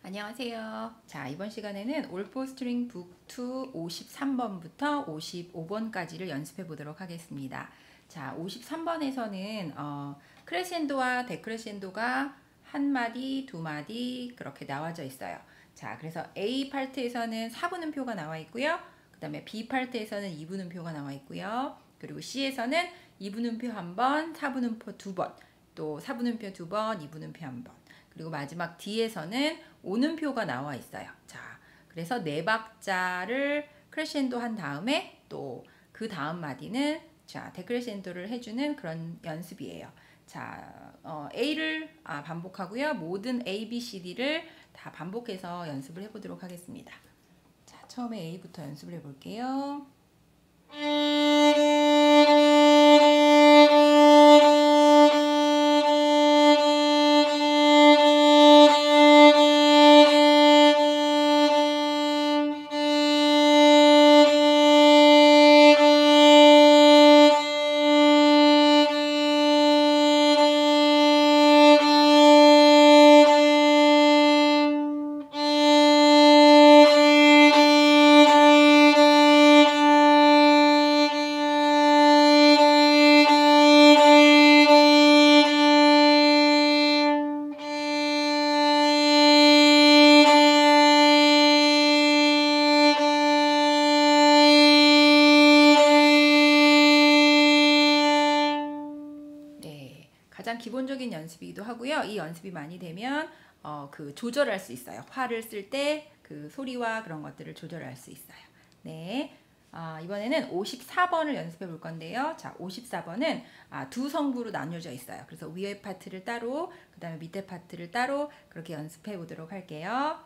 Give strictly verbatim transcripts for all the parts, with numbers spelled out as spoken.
안녕하세요. 자, 이번 시간에는 올포 스트링 북 투 오십삼 번부터 오십오 번까지를 연습해 보도록 하겠습니다. 자, 오십삼 번에서는 어, 크레센도와 데크레센도가 한 마디, 두 마디 그렇게 나와져 있어요. 자, 그래서 A 파트에서는 사 분음표가 나와 있고요. 그 다음에 B 파트에서는 이 분음표가 나와 있고요. 그리고 C에서는 이 분음표 한 번, 사 분음표 두 번, 또 사 분음표 두 번, 이 분음표 한 번. 그리고 마지막 D에서는 오는표가 나와 있어요. 자, 그래서 네 박자를 크레센도 한 다음에 또 그 다음 마디는 자, 데크레센도를 해주는 그런 연습이에요. 자, 어, A를 아, 반복하고요. 모든 A, B, C, D를 다 반복해서 연습을 해보도록 하겠습니다. 자, 처음에 A부터 연습을 해볼게요. 가장 기본적인 연습이기도 하고요. 이 연습이 많이 되면 어, 그 조절할 수 있어요. 화를 쓸 때 그 소리와 그런 것들을 조절할 수 있어요. 네, 아, 이번에는 오십사 번을 연습해 볼 건데요. 자, 오십사 번은 아, 두 성부로 나뉘어져 있어요. 그래서 위에 파트를 따로, 그 다음에 밑에 파트를 따로 그렇게 연습해 보도록 할게요.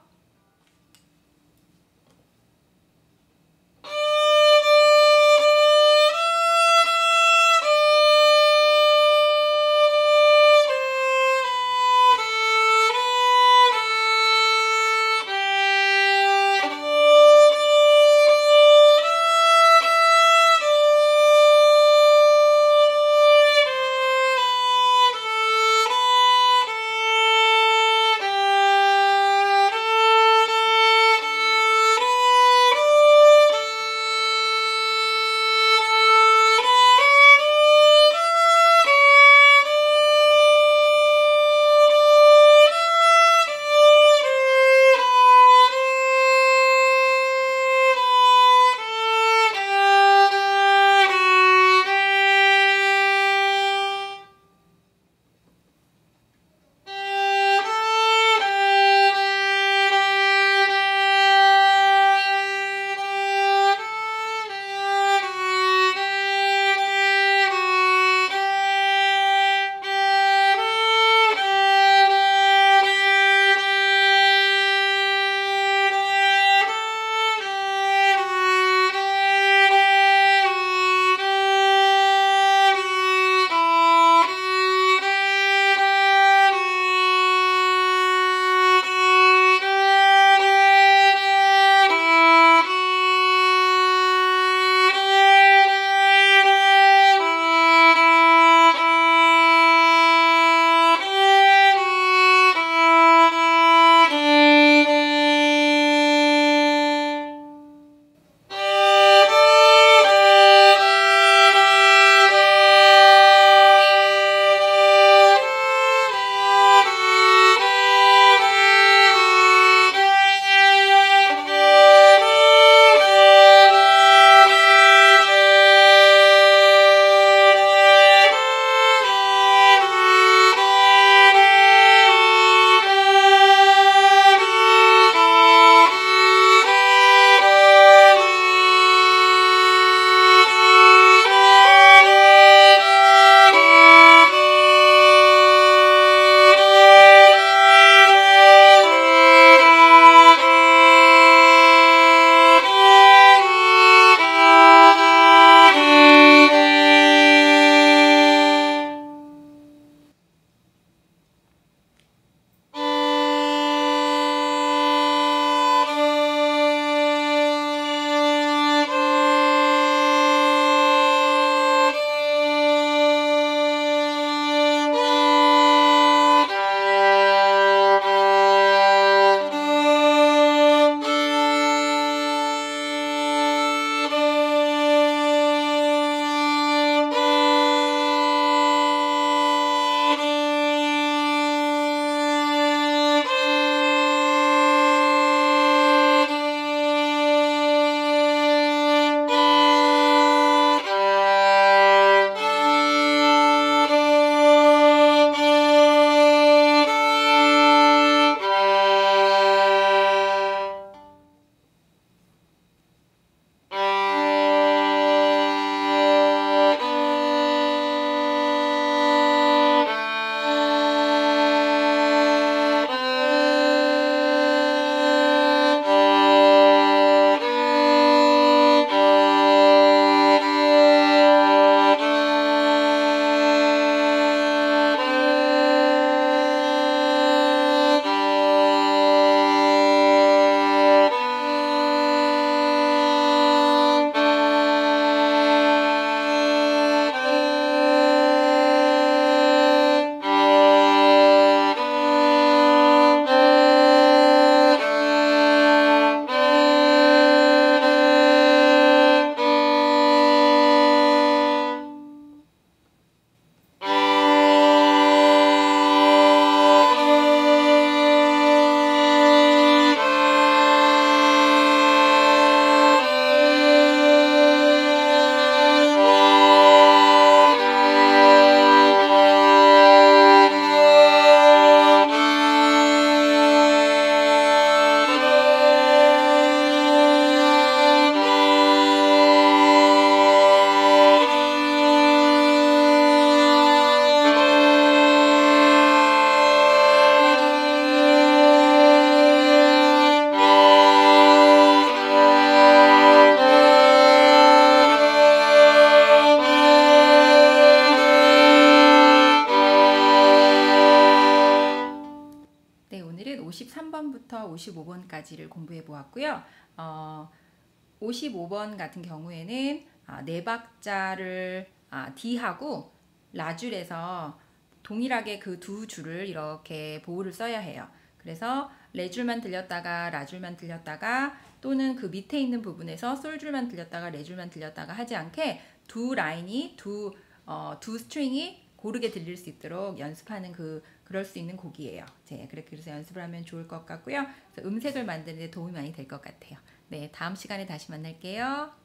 오십삼 번부터 오십오 번까지를 공부해 보았고요. 어, 오십오 번 같은 경우에는 아, 네 박자를 아, D하고 라줄에서 동일하게 그 두 줄을 이렇게 보호를 써야 해요. 그래서 레줄만 들렸다가 라줄만 들렸다가 또는 그 밑에 있는 부분에서 솔줄만 들렸다가 레줄만 들렸다가 하지 않게 두 라인이 두, 어, 두 스트링이 고르게 들릴 수 있도록 연습하는 그 그럴 수 있는 곡이에요. 네, 그렇게 그래서 연습을 하면 좋을 것 같고요. 그래서 음색을 만드는 데 도움이 많이 될 것 같아요. 네, 다음 시간에 다시 만날게요.